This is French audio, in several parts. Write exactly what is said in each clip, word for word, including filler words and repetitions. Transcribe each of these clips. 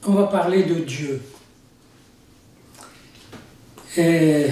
on va parler de Dieu. Et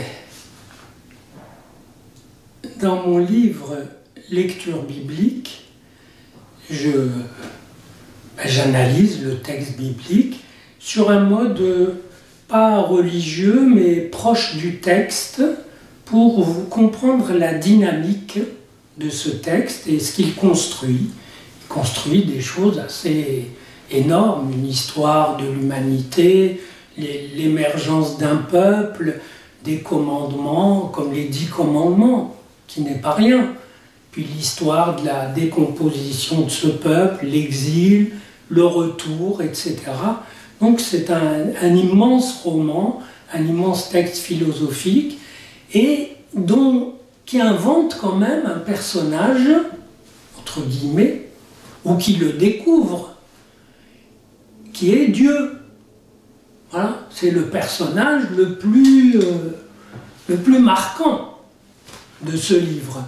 dans mon livre Lecture biblique, je, ben, j'analyse le texte biblique sur un mode pas religieux mais proche du texte pour vous comprendre la dynamique de ce texte et ce qu'il construit. Il construit des choses assez énormes, une histoire de l'humanité, l'émergence d'un peuple, des commandements, comme les dix commandements, qui n'est pas rien. Puis l'histoire de la décomposition de ce peuple, l'exil, le retour, et cetera. Donc c'est un, un immense roman, un immense texte philosophique, et dont, qui invente quand même un personnage, entre guillemets, ou qui le découvre, qui est Dieu. Voilà, c'est le personnage le plus, euh, le plus marquant de ce livre.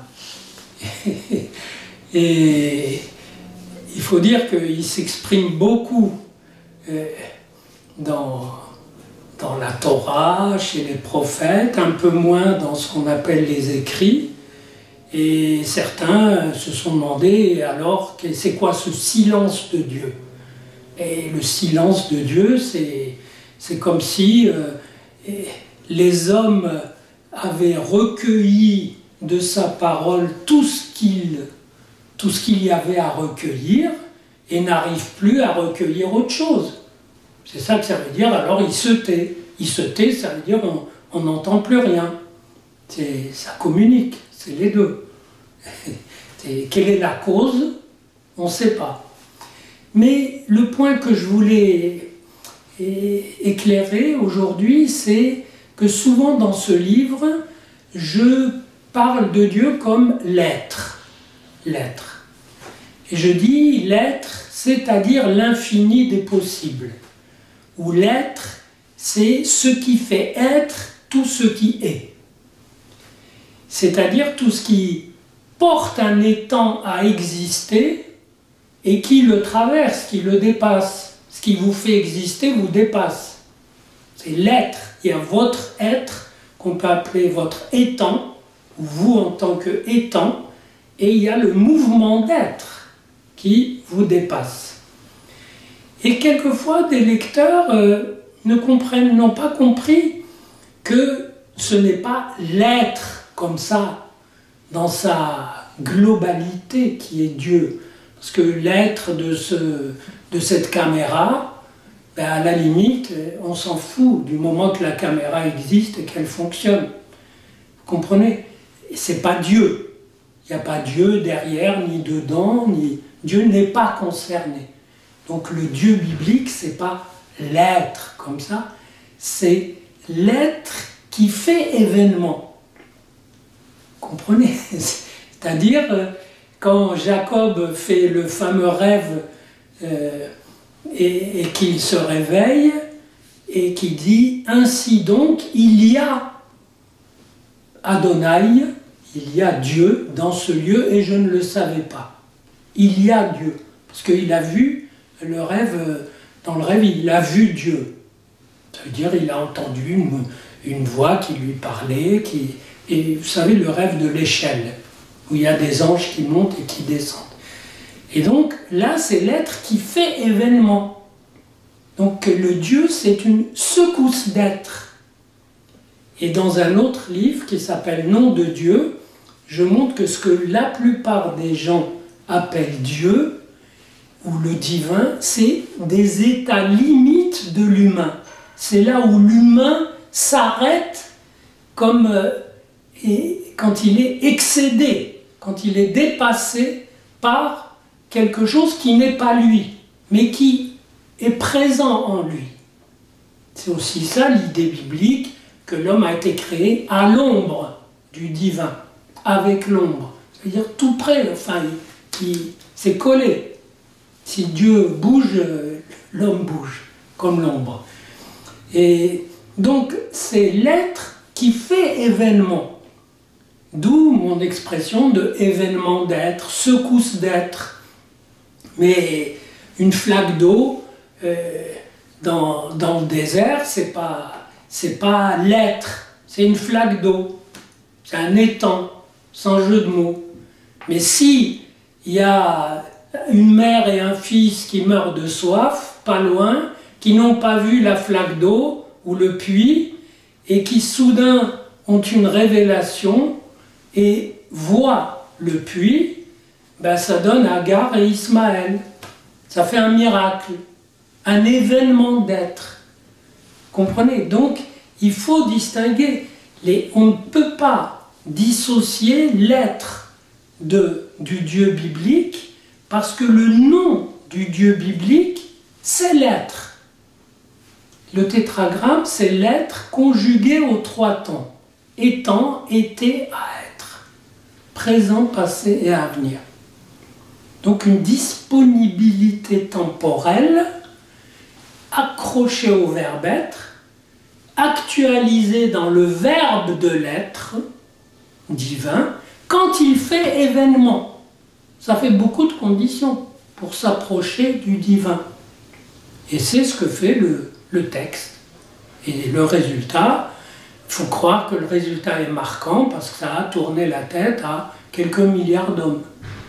Et il faut dire qu'il s'exprime beaucoup euh, dans, dans la Torah, chez les prophètes, un peu moins dans ce qu'on appelle les écrits. Et certains se sont demandé, alors, c'est quoi ce silence de Dieu? Et le silence de Dieu, c'est... C'est comme si euh, les hommes avaient recueilli de sa parole tout ce qu'il tout ce qu'il y avait à recueillir et n'arrivent plus à recueillir autre chose. C'est ça que ça veut dire, alors il se tait. Il se tait, ça veut dire on n'entend plus rien. Ça communique, c'est les deux. Quelle est la cause? On ne sait pas. Mais le point que je voulais éclairé aujourd'hui, c'est que souvent dans ce livre, je parle de Dieu comme l'être. L'être. Et je dis l'être, c'est-à-dire l'infini des possibles. Ou l'être, c'est ce qui fait être tout ce qui est. C'est-à-dire tout ce qui porte un étang à exister et qui le traverse, qui le dépasse. Ce qui vous fait exister vous dépasse. C'est l'être. Il y a votre être, qu'on peut appeler votre étang, ou vous en tant qu'étang, et il y a le mouvement d'être qui vous dépasse. Et quelquefois, des lecteurs euh, ne comprennent, n'ont pas compris que ce n'est pas l'être comme ça, dans sa globalité qui est Dieu. Parce que l'être de, ce, de cette caméra, ben à la limite, on s'en fout du moment que la caméra existe et qu'elle fonctionne. Vous comprenez? C'est pas Dieu. Il n'y a pas Dieu derrière, ni dedans, ni... Dieu n'est pas concerné. Donc le Dieu biblique, c'est pas l'être comme ça, c'est l'être qui fait événement. Vous comprenez? C'est-à-dire... Quand Jacob fait le fameux rêve euh, et, et qu'il se réveille et qu'il dit « Ainsi donc, il y a Adonai, il y a Dieu dans ce lieu et je ne le savais pas. Il y a Dieu. » Parce qu'il a vu le rêve, dans le rêve, il a vu Dieu. Ça veut dire qu'il a entendu une, une voix qui lui parlait, qui, et vous savez, le rêve de l'échelle, où il y a des anges qui montent et qui descendent. Et donc, là, c'est l'être qui fait événement. Donc, le Dieu, c'est une secousse d'être. Et dans un autre livre qui s'appelle « Nom de Dieu », je montre que ce que la plupart des gens appellent Dieu, ou le divin, c'est des états limites de l'humain. C'est là où l'humain s'arrête comme... Euh, et, quand il est excédé, quand il est dépassé par quelque chose qui n'est pas lui, mais qui est présent en lui. C'est aussi ça l'idée biblique, que l'homme a été créé à l'ombre du divin, avec l'ombre. C'est-à-dire tout près, enfin, c'est collé. Si Dieu bouge, l'homme bouge, comme l'ombre. Et donc, c'est l'être qui fait événement. D'où mon expression de événement d'être, secousse d'être. Mais une flaque d'eau, euh, dans, dans le désert, c'est pas, c'est pas l'être, c'est une flaque d'eau, c'est un étang, sans jeu de mots. Mais si il y a une mère et un fils qui meurent de soif, pas loin, qui n'ont pas vu la flaque d'eau ou le puits, et qui soudain ont une révélation et voient le puits, ben ça donne Agar et Ismaël. Ça fait un miracle, un événement d'être. Comprenez? Donc, il faut distinguer. Les, on ne peut pas dissocier l'être de, du Dieu biblique, parce que le nom du Dieu biblique, c'est l'être. Le tétragramme, c'est l'être conjugué aux trois temps. Étant, été, à être. Présent, passé et avenir. Donc une disponibilité temporelle accrochée au verbe être, actualisée dans le verbe de l'être divin, quand il fait événement. Ça fait beaucoup de conditions pour s'approcher du divin. Et c'est ce que fait le, le texte. Et le résultat, il faut croire que le résultat est marquant parce que ça a tourné la tête à quelques milliards d'hommes.